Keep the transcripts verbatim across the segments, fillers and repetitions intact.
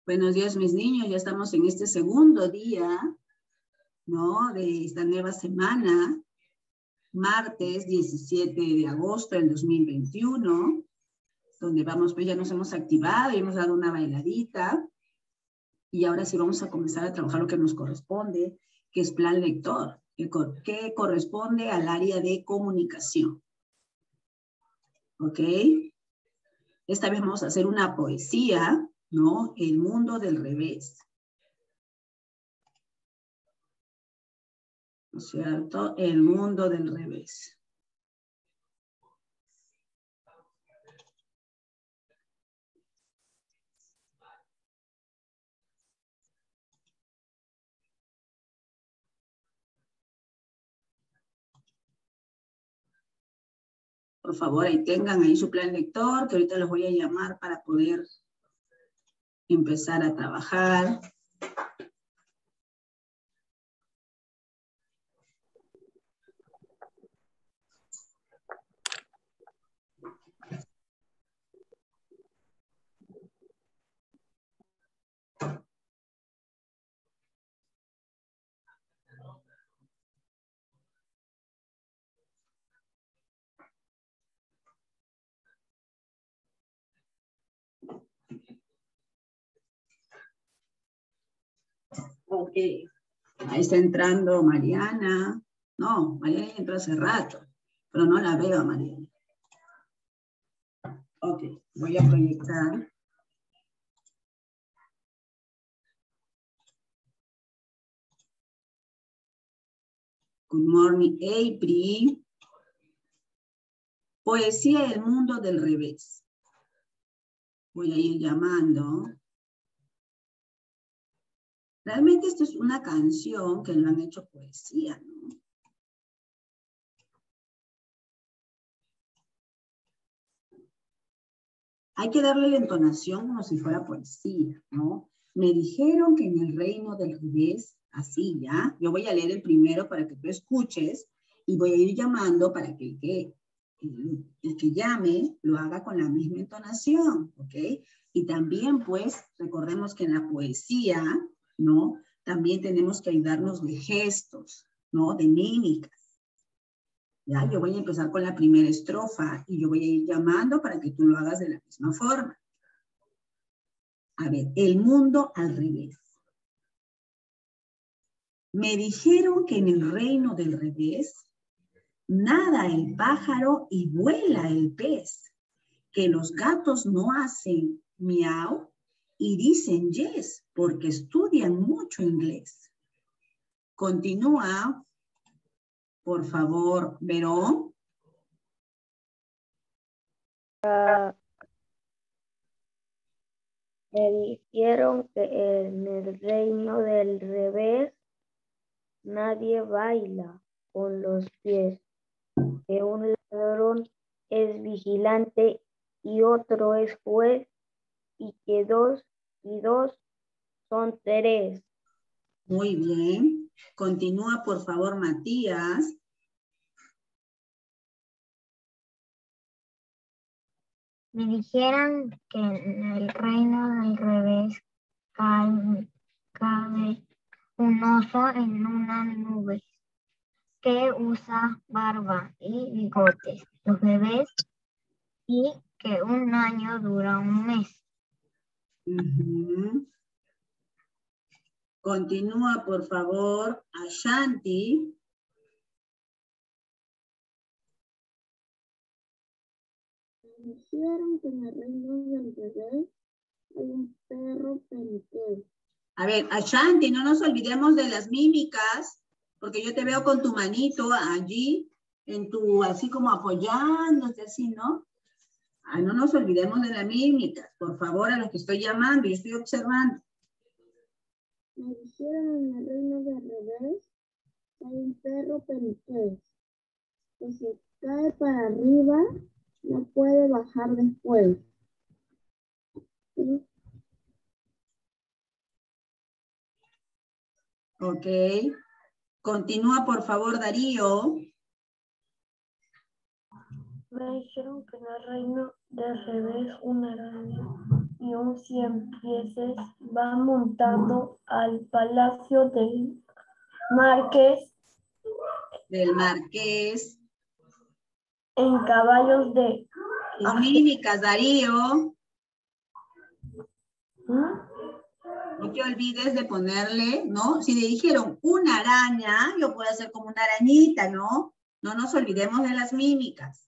Buenos días, mis niños. Ya estamos en este segundo día, ¿no? De esta nueva semana, martes diecisiete de agosto del dos mil veintiuno, donde vamos, pues ya nos hemos activado y hemos dado una bailadita. Y ahora sí vamos a comenzar a trabajar lo que nos corresponde, que es plan lector, que, co que corresponde al área de comunicación. ¿Ok? Esta vez vamos a hacer una poesía, ¿no? El mundo del revés. ¿No es cierto? El mundo del revés. Por favor, ahí tengan ahí su plan lector, que ahorita los voy a llamar para poder empezar a trabajar. Ok. Ahí está entrando Mariana. No, Mariana entró hace rato, pero no la veo a Mariana. Ok, voy a proyectar. Good morning, April. Poesía El mundo del revés. Voy a ir llamando. Realmente esto es una canción que lo han hecho poesía, ¿no? Hay que darle la entonación como si fuera poesía, ¿no? Me dijeron que en el reino del revés, así ya, yo voy a leer el primero para que tú escuches y voy a ir llamando para que el que, el, el que llame lo haga con la misma entonación, ¿ok? Y también, pues, recordemos que en la poesía, ¿no? También tenemos que ayudarnos de gestos, ¿no? De mímicas. Ya, yo voy a empezar con la primera estrofa y yo voy a ir llamando para que tú lo hagas de la misma forma. A ver, el mundo al revés. Me dijeron que en el reino del revés nada el pájaro y vuela el pez, que los gatos no hacen miau y dicen yes porque estudian mucho inglés. Continúa, por favor, Verón. Uh, me dijeron que en el reino del revés nadie baila con los pies, que un ladrón es vigilante y otro es juez y que dos y dos son tres. Muy bien. Continúa, por favor, Matías. Me dijeron que en el reino del revés cabe, cabe un oso en una nube que usa barba y bigotes, los bebés, y que un año dura un mes. Uh-huh. Continúa, por favor, Ashanti. Me dijeron que en el reino del revés hay un perro periquero. A ver, Ashanti, no nos olvidemos de las mímicas, porque yo te veo con tu manito allí, en tu, así como apoyándote, así, ¿no? Ah, no nos olvidemos de las mímicas, por favor, a los que estoy llamando, yo estoy observando. Me dijeron en el reino del revés hay un perro periquero, que si cae para arriba no puede bajar después. ¿Sí? Ok. Continúa, por favor, Darío. Me dijeron que en el reino del revés una araña y y un cien pies va montando al palacio del marqués Del marqués. en caballos de... Son mímicas, Darío. ¿Mm? No te olvides de ponerle, ¿no? Si le dijeron una araña, yo puedo hacer como una arañita, ¿no? No nos olvidemos de las mímicas.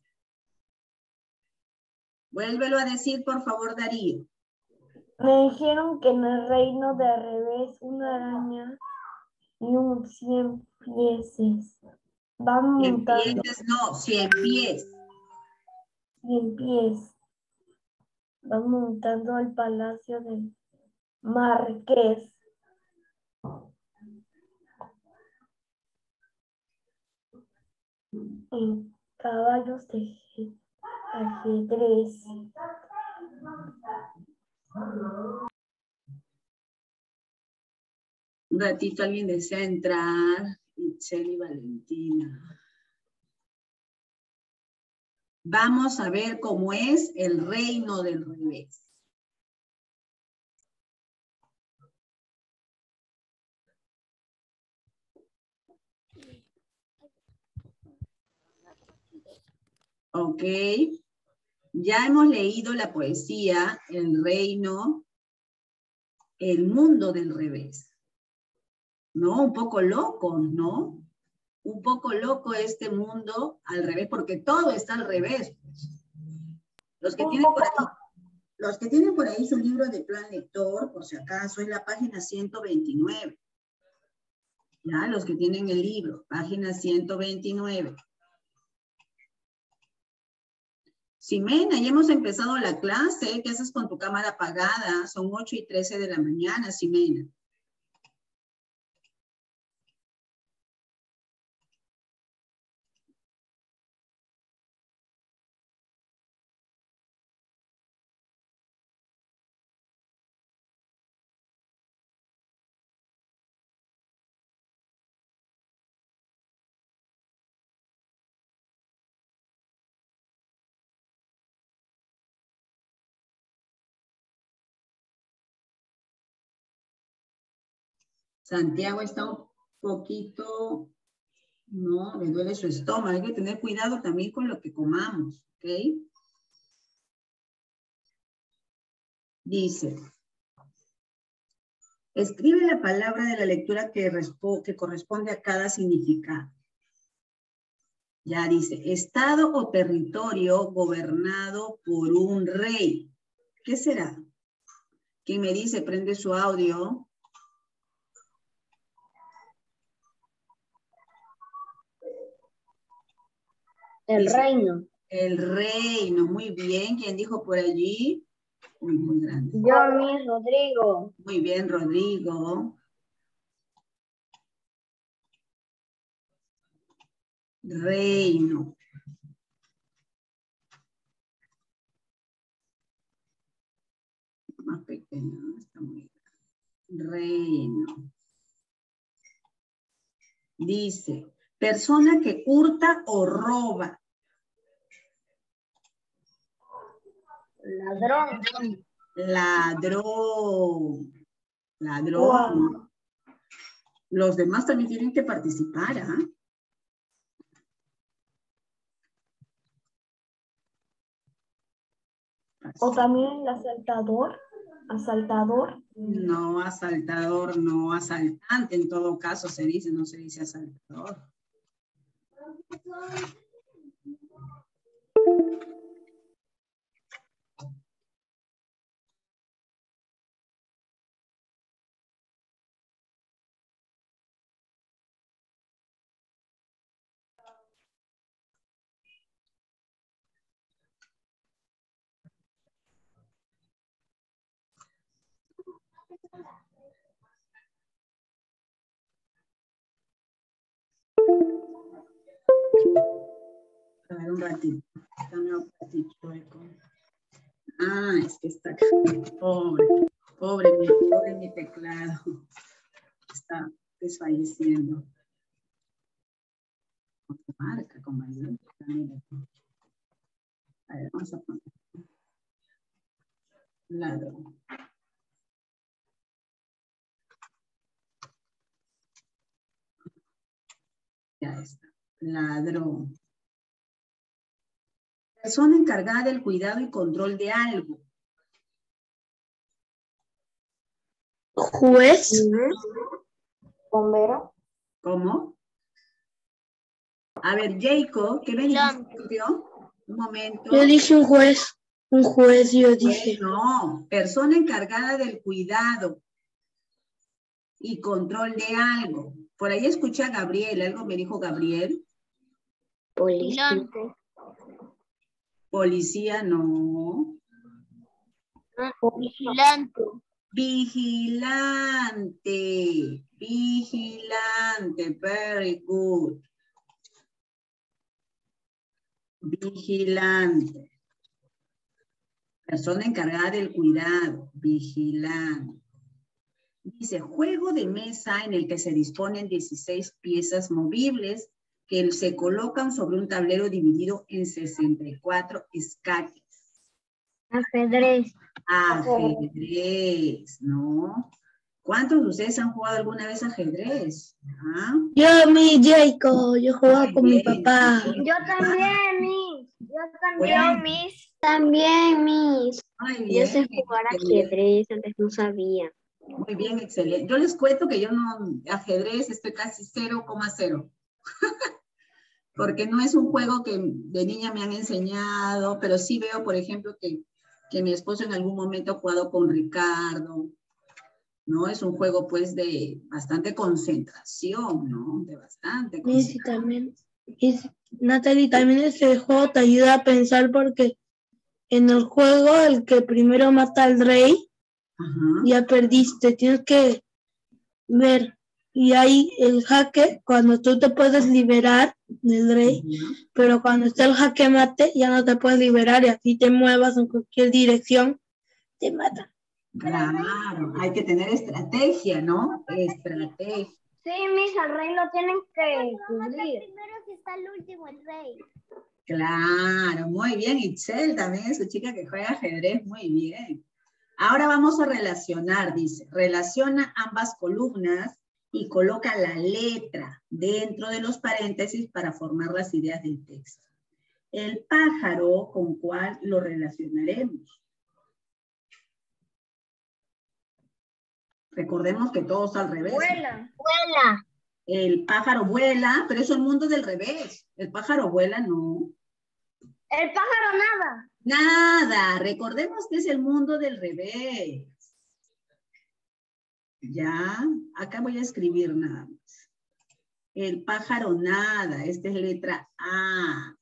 Vuélvelo a decir, por favor, Darío. Me dijeron que en el reino de revés una araña y un cien pies van Cien montando pies, no, cien pies. cien pies van montando al palacio del marqués en caballos de ajedrez. Un ratito alguien desea entrar. Itzel y Valentina. Vamos a ver cómo es el reino del revés. Ok. Ya hemos leído la poesía, el reino, el mundo del revés. ¿No? Un poco loco, ¿no? Un poco loco este mundo al revés, porque todo está al revés. Los que, tienen por ahí, los que tienen por ahí su libro de plan lector, por si acaso, es la página ciento veintinueve. Ya, los que tienen el libro, página ciento veintinueve. Ximena, ya hemos empezado la clase. ¿Qué haces con tu cámara apagada? Son ocho y trece de la mañana, Ximena. Santiago está un poquito, no, le duele su estómago. Hay que tener cuidado también con lo que comamos, ¿ok? Dice, escribe la palabra de la lectura que, que corresponde a cada significado. Ya dice, estado o territorio gobernado por un rey. ¿Qué será? ¿Quién me dice? Prende su audio. El Dice, reino. el reino, muy bien. ¿Quién dijo por allí? Uy, muy grande. Yo a mí, Rodrigo. Muy bien, Rodrigo. Reino. Más pequeño, ¿no? Está muy grande. Reino. Dice, persona que hurta o roba. Ladrón. Ladrón. Ladrón. Wow. Los demás también tienen que participar, ¿ah? ¿eh? O también el asaltador. Asaltador. No, asaltador, no, asaltante en todo caso se dice, no se dice asaltador. A ver un ratito. Dame un ratito. Ah, es que está acá. Pobre, pobre mi, pobre mi teclado. Está desfalleciendo. Marca con mayor. A ver, vamos a poner. Ladrón. Ya está. Ladrón. Persona encargada del cuidado y control de algo. Juez. Bombero. ¿Cómo? A ver, Jacob, ¿qué me dijiste tú? Un momento. Yo dije un juez. Un juez, yo dije. Pues no, persona encargada del cuidado y control de algo. Por ahí escuché a Gabriel, algo me dijo Gabriel. Policía. Policía, no. Vigilante. Vigilante, vigilante, very good. Vigilante. Persona encargada del cuidado, vigilante. Dice, juego de mesa en el que se disponen dieciséis piezas movibles que se colocan sobre un tablero dividido en sesenta y cuatro escaques. Ajedrez. Ajedrez, ¿no? ¿Cuántos de ustedes han jugado alguna vez ajedrez? ¿Ah? Yo, mi Jacob, yo jugaba Muy con mi bien, papá. sí. Yo también, Miss. Yo también, Bueno. Miss. También, Miss. Muy Yo bien. sé jugar excelente. ajedrez, antes no sabía. Muy bien, excelente. Yo les cuento que yo no, ajedrez estoy casi cero coma cero. Porque no es un juego que de niña me han enseñado, pero sí veo, por ejemplo, que, que mi esposo en algún momento ha jugado con Ricardo, ¿no? Es un juego, pues, de bastante concentración, ¿no? De bastante Sí, concentración. sí, también. Y, sí, Natalie, también ese juego te ayuda a pensar porque en el juego el que primero mata al rey, Ajá. ya perdiste. Tienes que ver. Y hay el jaque, cuando tú te puedes liberar del rey, Ajá. pero cuando está el jaque mate, ya no te puedes liberar y así te muevas en cualquier dirección, te matan. Claro, hay que tener estrategia, ¿no? Estrategia. Sí, Miss, al rey lo tienen que cubrir. Primero que está el último, el rey. Claro, muy bien. Itzel también es su chica que juega ajedrez, muy bien. Ahora vamos a relacionar, dice. Relaciona ambas columnas y coloca la letra dentro de los paréntesis para formar las ideas del texto. El pájaro, ¿con cuál lo relacionaremos? Recordemos que todo está al revés. Vuela. Vuela. El pájaro vuela, pero es el mundo del revés. El pájaro vuela, no. El pájaro nada. Nada, recordemos que es el mundo del revés. Ya, acá voy a escribir nada más. El pájaro nada, esta es letra A.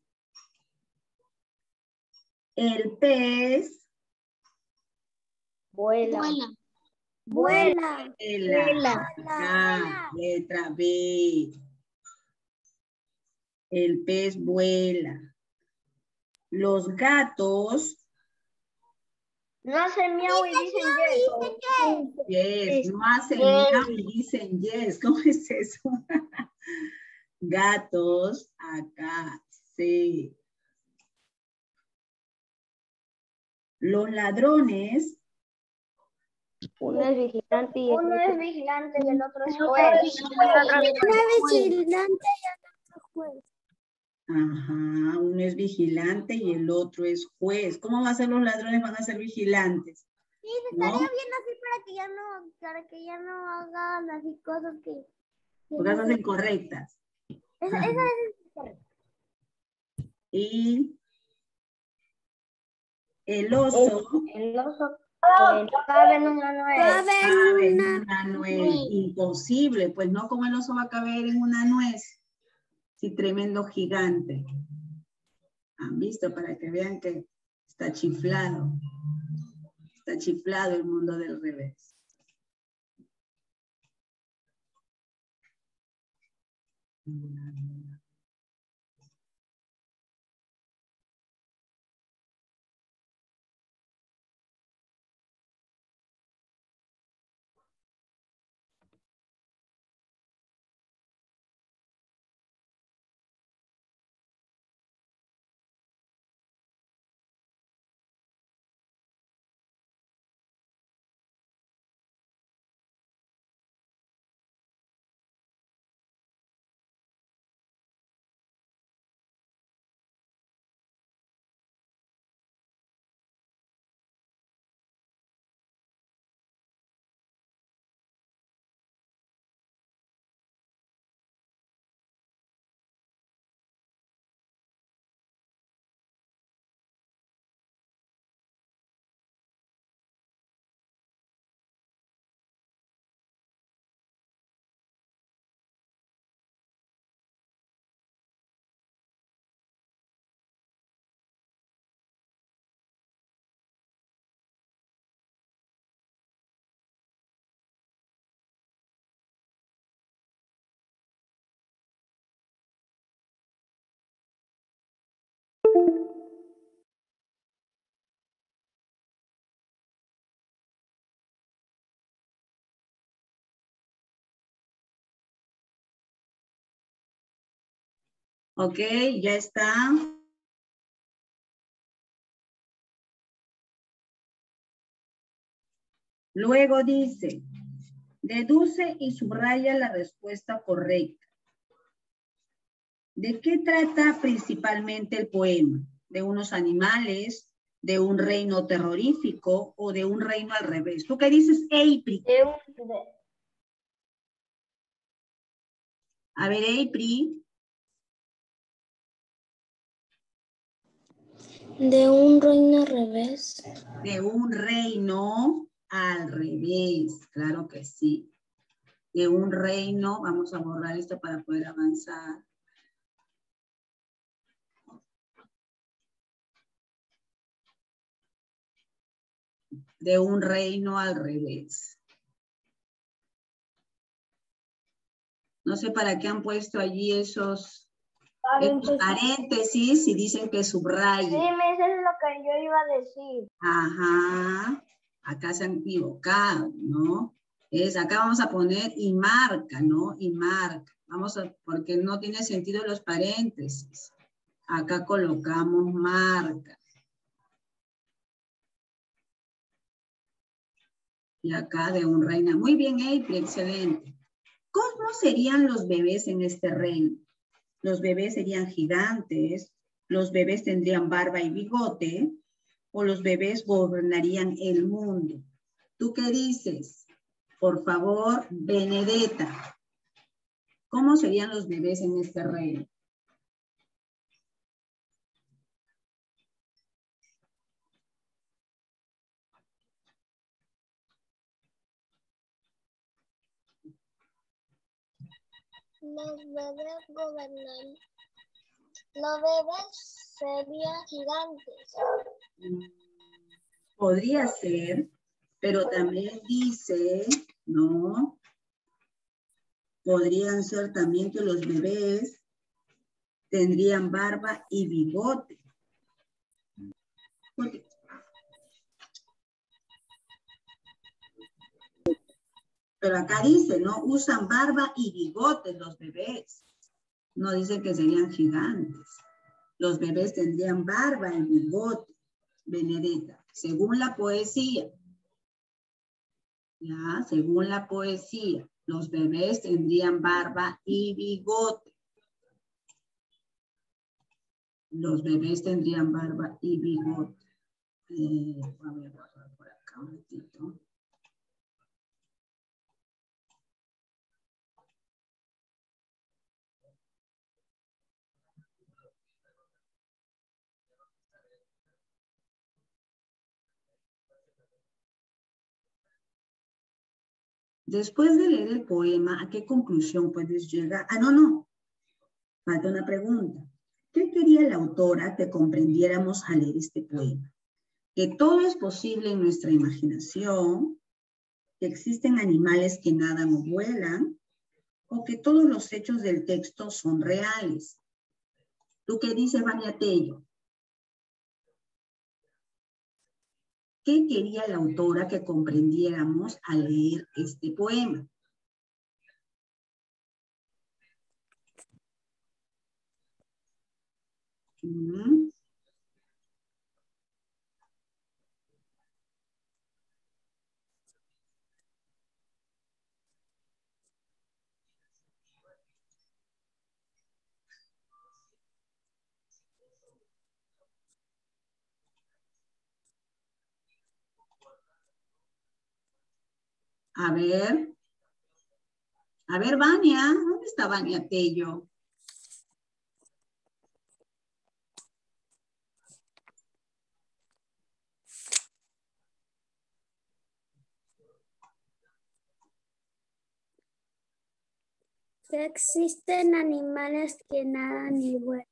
El pez Vuela. Vuela. vuela. Vuela. Acá, letra B. El pez vuela. Los gatos, No hacen miau y dicen yes. yes, no hacen Yes. miau y dicen yes. ¿Cómo es eso? Gatos, acá, sí. Los ladrones, Uno es vigilante y el Uno otro es vigilante y el otro es juez. Una vigilante y el otro juez. ajá, uno es vigilante y el otro es juez. ¿Cómo va a ser los ladrones? Van a ser vigilantes. Sí, ¿No? estaría bien así para que ya no, para que ya no hagan así cosas que... que Cosas no se- incorrectas. Esa, Ajá. esa es correcta. Y el oso El oso eh, cabe en una nuez. cabe en una nuez. Imposible, pues no, como el oso va a caber en una nuez. Sí, tremendo gigante. ¿Han visto? Para que vean que está chiflado. Está chiflado el mundo del revés. Ok, ya está. Luego dice, deduce y subraya la respuesta correcta. ¿De qué trata principalmente el poema? ¿De unos animales, de un reino terrorífico o de un reino al revés? ¿Tú qué dices, April? De un, de, A ver, April. De un reino al revés. De un reino al revés, claro que sí. De un reino, vamos a borrar esto para poder avanzar. De un reino al revés. No sé para qué han puesto allí esos, esos paréntesis y dicen que subraye. Sí, me eso es lo que yo iba a decir. Ajá, acá se han equivocado, ¿no? Es, acá vamos a poner y marca, ¿no? Y marca. Vamos a, porque no tiene sentido los paréntesis. Acá colocamos marca. Y acá de un reina. Muy bien, April, excelente. ¿Cómo serían los bebés en este reino? Los bebés serían gigantes, los bebés tendrían barba y bigote, o los bebés gobernarían el mundo. ¿Tú qué dices? Por favor, Benedetta. ¿Cómo serían los bebés en este reino? Los bebés gobernan. Los bebés serían gigantes. Podría ser, pero también dice, ¿no? Podrían ser también que los bebés tendrían barba y bigote. Porque pero acá dice, ¿no? Usan barba y bigote los bebés. No dice que serían gigantes. Los bebés tendrían barba y bigote, Benedetta, según la poesía. Ya, según la poesía, los bebés tendrían barba y bigote. Los bebés tendrían barba y bigote. Eh, voy a borrar por acá un ratito. Después de leer el poema, ¿a qué conclusión puedes llegar? Ah, no, no. Falta una pregunta. ¿Qué quería la autora que comprendiéramos al leer este poema? Que todo es posible en nuestra imaginación, que existen animales que nadan o vuelan, o que todos los hechos del texto son reales. ¿Tú qué dices, Vania Tello? ¿Qué quería la autora que comprendiéramos al leer este poema? ¿Mm? A ver. A ver, Vania. ¿Dónde está Vania Tello? Que existen animales que nadan y vuelan.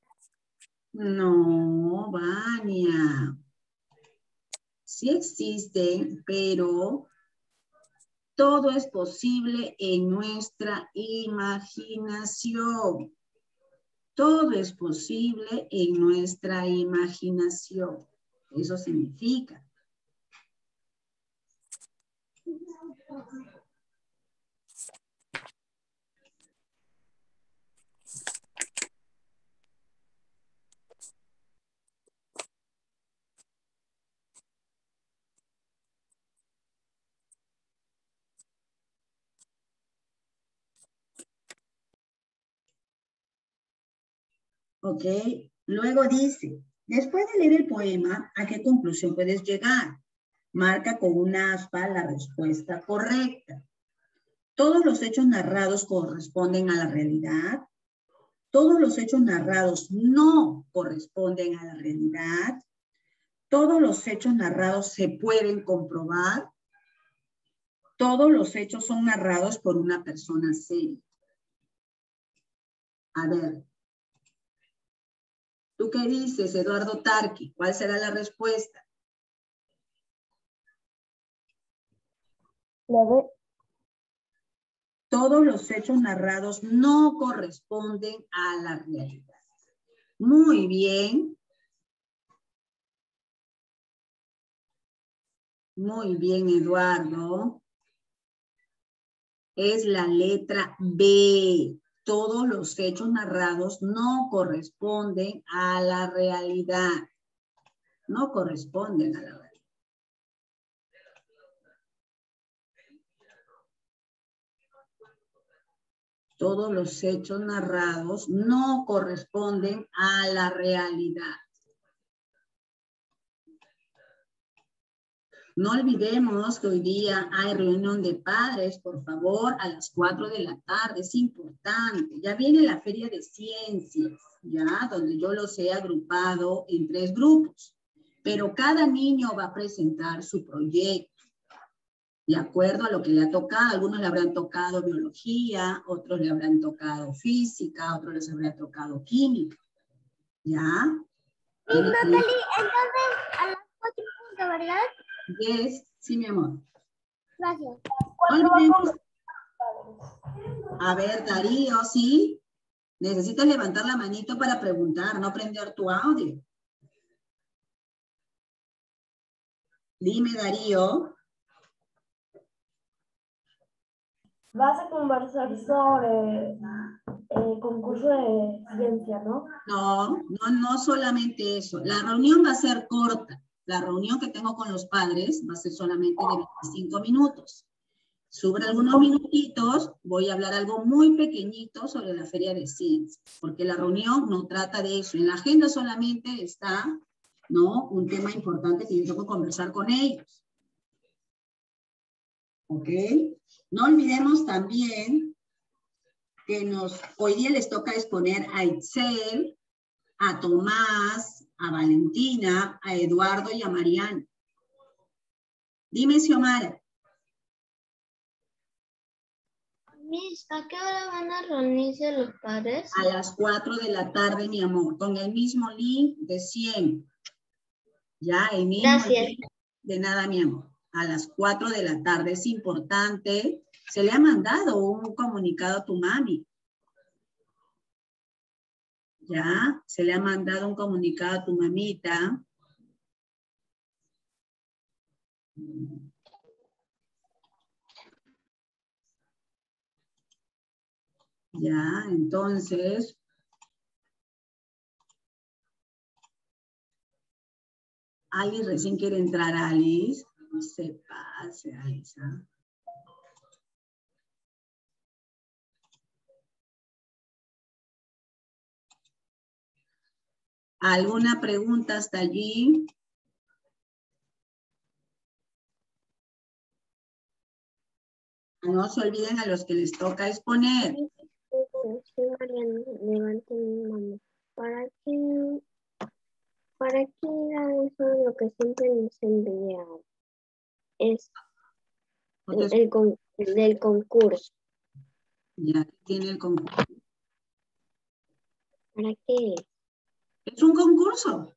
No, Vania. Sí existen, pero todo es posible en nuestra imaginación. Todo es posible en nuestra imaginación. Eso significa. ¿Ok? Luego dice, después de leer el poema, ¿a qué conclusión puedes llegar? Marca con una aspa la respuesta correcta. ¿Todos los hechos narrados corresponden a la realidad? ¿Todos los hechos narrados no corresponden a la realidad? ¿Todos los hechos narrados se pueden comprobar? Todos los hechos son narrados por una persona seria. A ver, ¿tú qué dices, Eduardo Tarqui? ¿Cuál será la respuesta? La B. Todos los hechos narrados no corresponden a la realidad. Muy bien. Muy bien, Eduardo. Es la letra B. Todos los hechos narrados no corresponden a la realidad. No corresponden a la realidad. Todos los hechos narrados no corresponden a la realidad. No olvidemos que hoy día hay reunión de padres, por favor, a las cuatro de la tarde, es importante. Ya viene la Feria de Ciencias, ya, donde yo los he agrupado en tres grupos. Pero cada niño va a presentar su proyecto, de acuerdo a lo que le ha tocado. Algunos le habrán tocado biología, otros le habrán tocado física, otros les habrá tocado química, ¿ya? Y Natalie, entonces a las cuatro punto, ¿verdad? Yes, sí, mi amor. Gracias. Olvidemos. A ver, Darío, ¿sí? Necesitas levantar la manito para preguntar, no prender tu audio. Dime, Darío. Vas a conversar sobre el concurso de ciencia, ¿no? No, no, no solamente eso. La reunión va a ser corta. La reunión que tengo con los padres va a ser solamente de veinticinco minutos. Sobre algunos minutitos voy a hablar algo muy pequeñito sobre la Feria de Ciencias, porque la reunión no trata de eso. En la agenda solamente está, ¿no?, un tema importante que yo tengo que conversar con ellos. ¿Ok? No olvidemos también que nos, hoy día les toca exponer a Itzel, a Tomás, a Valentina, a Eduardo y a Mariana. Dime, Xiomara. Miss, ¿a qué hora van a reunirse los padres? A las cuatro de la tarde, mi amor, con el mismo link de cien. Ya, el mismo Gracias. link. De nada, mi amor. A las cuatro de la tarde, es importante. Se le ha mandado un comunicado a tu mami. Ya, se le ha mandado un comunicado a tu mamita. Ya, entonces. Alice recién quiere entrar, Alice. No se pase, Alice. ¿eh? ¿Alguna pregunta hasta allí? No se olviden a los que les toca exponer. Sí, Mariana, levanten mi mano. ¿Para qué, para qué era eso lo que siempre nos enviaban? Es el, el, con, el del concurso. Ya tiene el concurso. ¿Para qué? Es un concurso.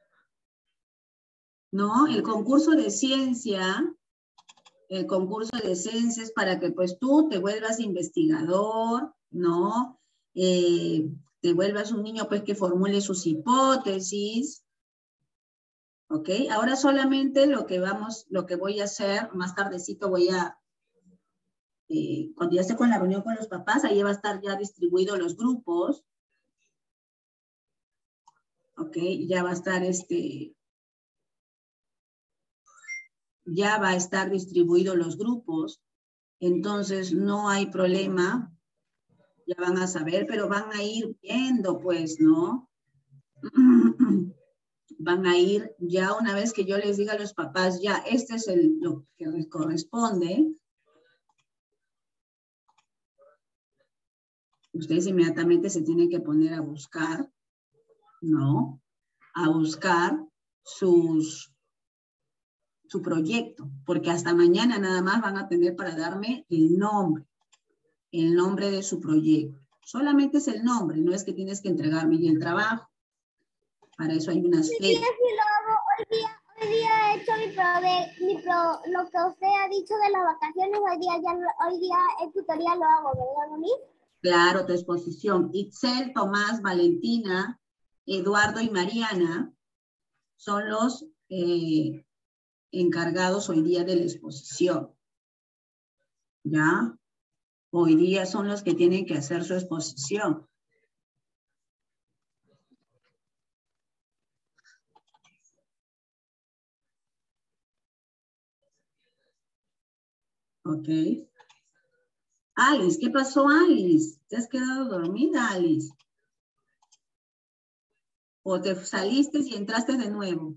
¿No? El concurso de ciencia, el concurso de ciencias para que pues tú te vuelvas investigador, ¿no? Eh, te vuelvas un niño pues que formule sus hipótesis. ¿Ok? Ahora solamente lo que vamos, lo que voy a hacer, más tardecito voy a, eh, cuando ya esté con la reunión con los papás, ahí va a estar ya distribuidos los grupos. ¿Ok? Ya va a estar este... ya va a estar distribuidos los grupos, entonces no hay problema, ya van a saber, pero van a ir viendo, pues, ¿no? van a ir ya una vez que yo les diga a los papás, ya, este es el, lo que les corresponde. Ustedes inmediatamente se tienen que poner a buscar, ¿no? A buscar sus, su proyecto, porque hasta mañana nada más van a tener para darme el nombre, el nombre de su proyecto. Solamente es el nombre, no es que tienes que entregarme el trabajo. Para eso hay unas Hoy Sí, fechas. sí lo hago. Hoy día, hoy día he hecho mi pro, de, mi pro, lo que usted ha dicho de las vacaciones. Hoy día, ya, lo- hoy día el tutorial lo hago, ¿verdad, mami? Claro, tu exposición. Itzel, Tomás, Valentina, Eduardo y Mariana son los eh, encargados hoy día de la exposición. ¿Ya? Hoy día son los que tienen que hacer su exposición. Ok. Alice, ¿qué pasó, Alice? ¿Te has quedado dormida, Alice? ¿O te saliste y entraste de nuevo?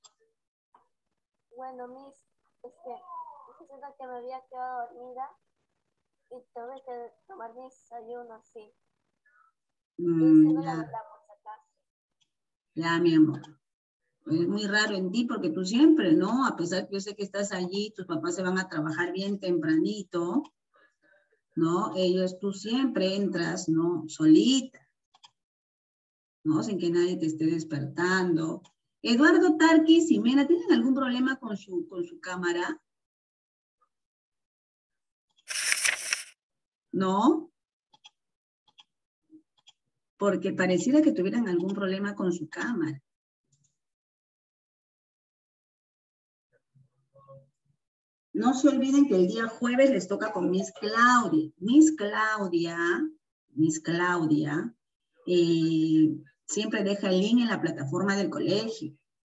Bueno, Miss, es que siento que me había quedado dormida y tuve que tomar mi desayuno así. Mm, la ya, verdad, por si acaso. ya, mi amor. Es muy raro en ti porque tú siempre, ¿no? A pesar que yo sé que estás allí, tus papás se van a trabajar bien tempranito, ¿no? Ellos, tú siempre entras, ¿no? Solita, ¿no? Sin que nadie te esté despertando. Eduardo Tarquis y Mena, ¿tienen algún problema con su, con su cámara? ¿No? Porque pareciera que tuvieran algún problema con su cámara. No se olviden que el día jueves les toca con Miss Claudia. Miss Claudia, Miss Claudia, eh, siempre deja el link en la plataforma del colegio.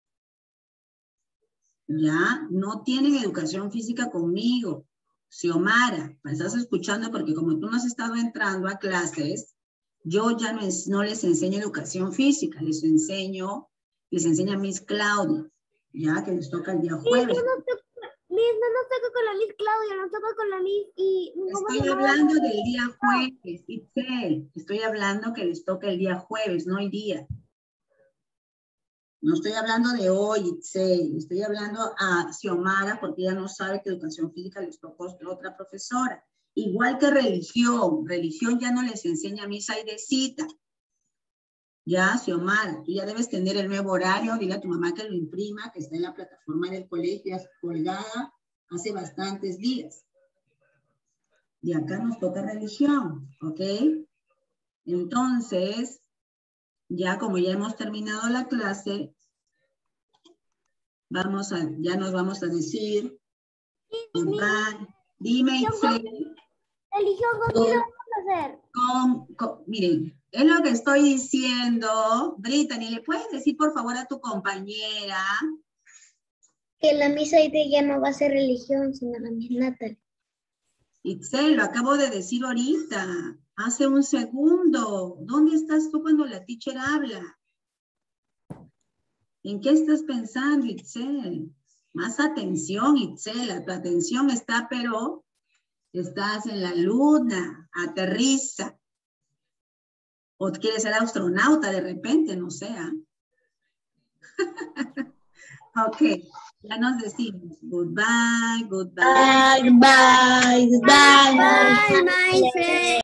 Ya, no tienen educación física conmigo. Xiomara, me estás escuchando porque como tú no has estado entrando a clases, yo ya no, es, no les enseño educación física, les enseño, les enseña Miss Claudia, ya que les toca el día jueves. Miss, no nos toca, Miss, no nos toca con la Miss Claudia, nos toca con la Miss y... ¿cómo se Estoy llama? hablando del día jueves, Itzel. Estoy hablando que les toca el día jueves, no hoy día. No estoy hablando de hoy, Itzel. Estoy hablando a Xiomara porque ella no sabe que educación física les tocó otra profesora. Igual que religión. Religión ya no les enseña misa y de cita. Ya, Xiomara, tú ya debes tener el nuevo horario. Dile a tu mamá que lo imprima, que está en la plataforma del colegio colgada hace bastantes días. Y acá nos toca religión, ¿ok? Entonces, ya como ya hemos terminado la clase, vamos a, ya nos vamos a decir, goodbye. Dime, Itzel. Religión, ¿con quién lo vamos a hacer? Con, con, miren, es lo que estoy diciendo. Brittany, ¿le puedes decir por favor a tu compañera? Que la misa hoy día ya no va a ser religión, sino la Miss Natalie. Itzel, lo acabo de decir ahorita, hace un segundo. ¿Dónde estás tú cuando la teacher habla? ¿En qué estás pensando, Itzel? Más atención, Itzel. Tu atención está, pero estás en la luna. Aterriza. O quieres ser astronauta de repente, no sé. ¿eh? Ok, ya nos decimos. Goodbye, goodbye. Bye, bye, bye. Bye, my friend.